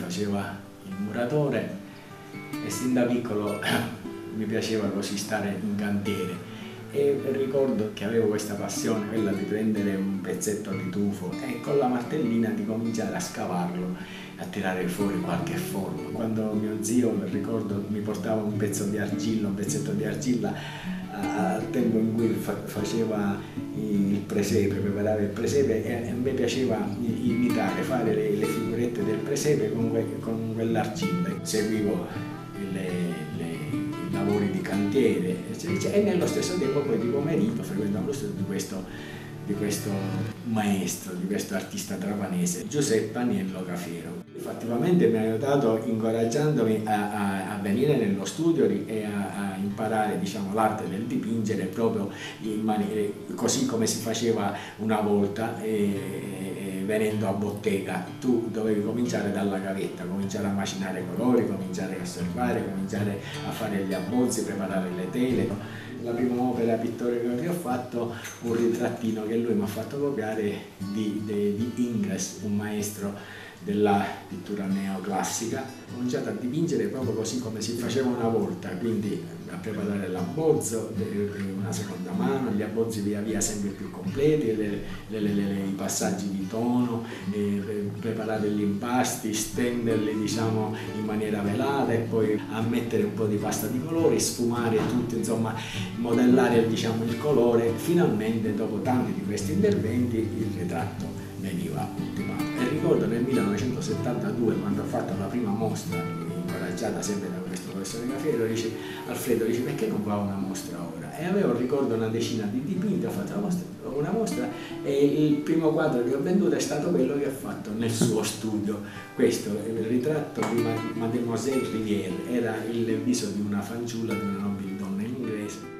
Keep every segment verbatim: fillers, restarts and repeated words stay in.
faceva il muratore e sin da piccolo mi piaceva così stare in cantiere. E ricordo che avevo questa passione, quella di prendere un pezzetto di tufo e con la martellina di cominciare a scavarlo, a tirare fuori qualche forma. Quando mio zio, ricordo, mi portava un pezzo di argilla, un pezzetto di argilla al tempo in cui fa faceva il presepe, preparava il presepe, e a me piaceva imitare, fare le, le figurette del presepe con, que con quell'argilla. Seguivo le lavori di cantiere e nello stesso tempo poi di pomeriggio frequentavo lo studio di questo, di questo maestro, di questo artista trapanese, Giuseppe Aniello Cafiero. Effettivamente mi ha aiutato incoraggiandomi a, a, a venire nello studio e a, a imparare, diciamo, l'arte del dipingere proprio in maniera, così come si faceva una volta. E, venendo a bottega, tu dovevi cominciare dalla gavetta, cominciare a macinare colori, cominciare a osservare, cominciare a fare gli abbozzi, preparare le tele. La prima opera pittorica che ho fatto, un ritrattino che lui mi ha fatto copiare di, di, di Ingres, un maestro della pittura neoclassica. Ho cominciato a dipingere proprio così come si faceva una volta, quindi a preparare l'abbozzo, una seconda mano, gli abbozzi via via sempre più completi, le, le, le, le, i passaggi di tono, eh, preparare gli impasti, stenderli, diciamo, in maniera velata e poi a mettere un po' di pasta di colori, sfumare tutto, insomma modellare, diciamo, il colore. Finalmente, dopo tanti di questi interventi, il ritratto veniva ultimato. E ricordo nel millenovecentosettantadue, quando ho fatto la prima mostra, incoraggiata sempre da questo professore Cafiero, dice: Alfredo, dice, perché non fa una mostra ora? E avevo, ricordo, una decina di dipinti, ho fatto una mostra, una mostra e il primo quadro che ho venduto è stato quello che ho fatto nel suo studio. Questo è il ritratto di Mademoiselle Rivière, era il viso di una fanciulla, di una nobile donna inglese.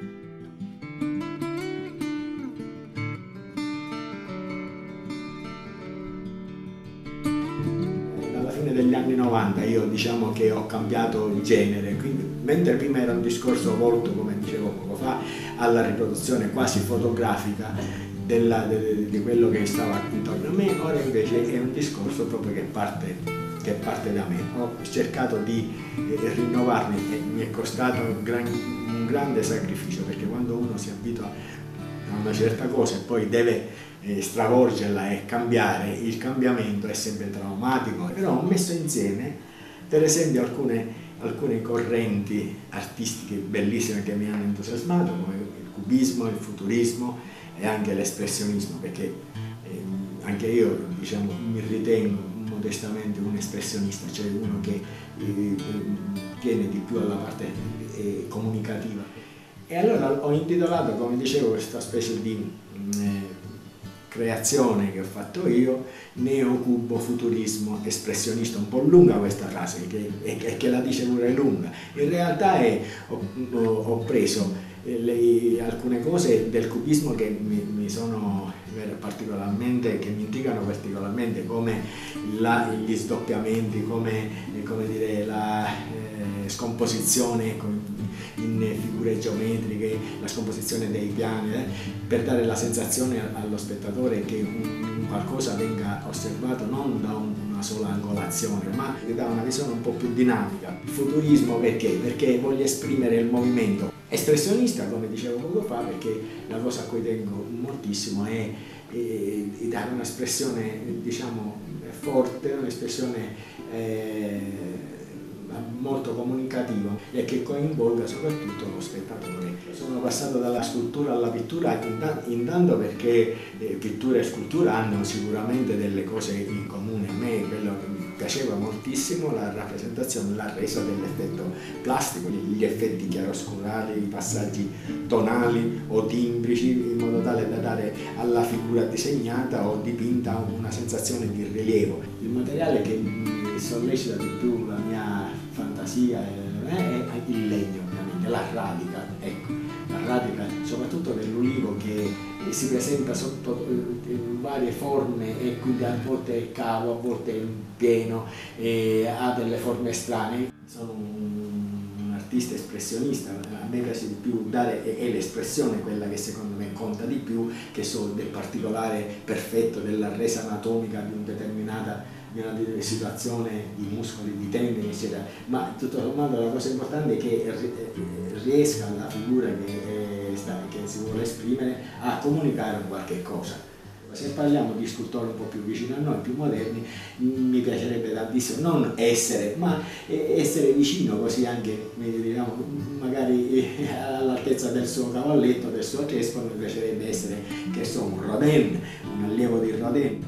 Degli anni novanta io, diciamo, che ho cambiato genere, quindi mentre prima era un discorso volto, come dicevo poco fa, alla riproduzione quasi fotografica della, de, di quello che stava intorno a me, ora invece è un discorso proprio che parte, che parte da me. Ho cercato di eh, rinnovarmi e mi è costato un, gran, un grande sacrificio, perché quando uno si abitua a una certa cosa e poi deve eh, stravolgerla e cambiare, il cambiamento è sempre traumatico. Però ho messo insieme, per esempio, alcune, alcune correnti artistiche bellissime che mi hanno entusiasmato, come il cubismo, il futurismo e anche l'espressionismo, perché eh, anche io, diciamo, mi ritengo modestamente un espressionista, cioè uno che eh, tiene di più alla parte eh, comunicativa. E allora ho intitolato, come dicevo, questa specie di eh, creazione che ho fatto io, neocubo futurismo espressionista. Un po' lunga questa frase, che, e che la dice pure lunga. In realtà è, ho, ho preso le, alcune cose del cubismo che mi, mi sono particolarmente, che mi intrigano particolarmente, come la, gli sdoppiamenti, come, come dire, la eh, scomposizione in figure geometriche, la scomposizione dei piani, eh, per dare la sensazione allo spettatore che un, un qualcosa venga osservato non da un, una sola angolazione, ma da una visione un po' più dinamica. Il futurismo perché? Perché voglio esprimere il movimento. Espressionista, come dicevo poco fa, perché la cosa a cui tengo moltissimo è, è, è dare un'espressione, diciamo, forte, un'espressione eh, molto comunicativa e che coinvolga soprattutto lo spettatore. Sono passato dalla scultura alla pittura intanto perché eh, pittura e scultura hanno sicuramente delle cose in comune. A me quello che mi piaceva moltissimo la rappresentazione, la resa dell'effetto plastico, gli effetti chiaroscurali, i passaggi tonali o timbrici, in modo tale da dare alla figura disegnata o dipinta una sensazione di rilievo. Il materiale che mi sollecita di più la mia fantasia è, è il legno, ovviamente, la radica, ecco, la radica soprattutto dell'ulivo che si presenta sotto in varie forme e quindi a volte è cavo, a volte è pieno, e ha delle forme strane. Sono un, un artista espressionista, a me piace di più dare, è l'espressione quella che secondo me conta di più, che so del particolare perfetto, della resa anatomica di un determinata di una situazione di muscoli, di tendini, eccetera, ma tutto sommato la cosa importante è che riesca la figura che, sta, che si vuole esprimere a comunicare un qualche cosa. Se parliamo di scultori un po' più vicini a noi, più moderni, mi piacerebbe tantissimo non essere, ma essere vicino, così anche diciamo, magari all'altezza del suo cavalletto, del suo cespo. Mi piacerebbe essere, che so, un Rodin, un allievo di Rodin.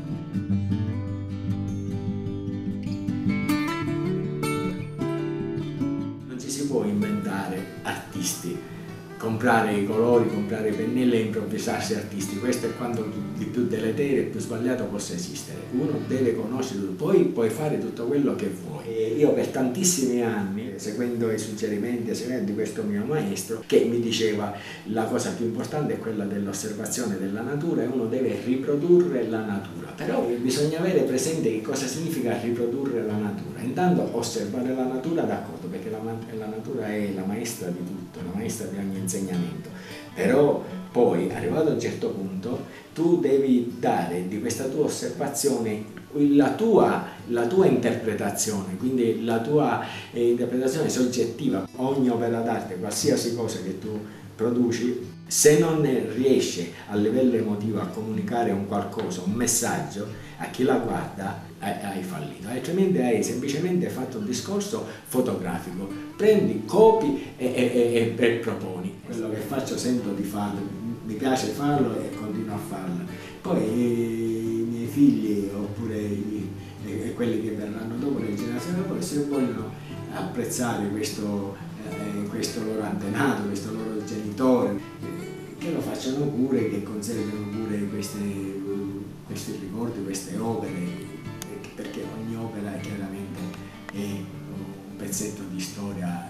Non ci si può inventare artisti, comprare i colori, comprare i pennelli e improvvisarsi artisti. Questo è quanto di più deleterio e più sbagliato possa esistere. Uno deve conoscere tutto, poi puoi fare tutto quello che vuoi. E io per tantissimi anni, seguendo i suggerimenti di questo mio maestro, che mi diceva la cosa più importante è quella dell'osservazione della natura e uno deve riprodurre la natura. Però bisogna avere presente che cosa significa riprodurre la natura. Intanto osservare la natura, d'accordo, perché la, la natura è la maestra di tutto, la maestra di ogni insegnamento. Però poi, arrivato a un certo punto, tu devi dare di questa tua osservazione la tua, la tua interpretazione, quindi la tua eh, interpretazione soggettiva. Ogni opera d'arte, qualsiasi cosa che tu produci, se non riesce a livello emotivo a comunicare un qualcosa, un messaggio a chi la guarda, hai fallito, altrimenti hai semplicemente fatto un discorso fotografico. Prendi, copi e, e, e, e proponi. Quello che faccio sento di farlo, mi piace farlo e continuo a farlo. Poi i miei figli oppure i, e quelli che verranno dopo, le generazioni dopo, se vogliono apprezzare questo, eh, questo loro antenato, questo loro genitore, eh, che lo facciano pure, che conservino pure queste, questi ricordi, queste opere, perché ogni opera chiaramente è un pezzetto di storia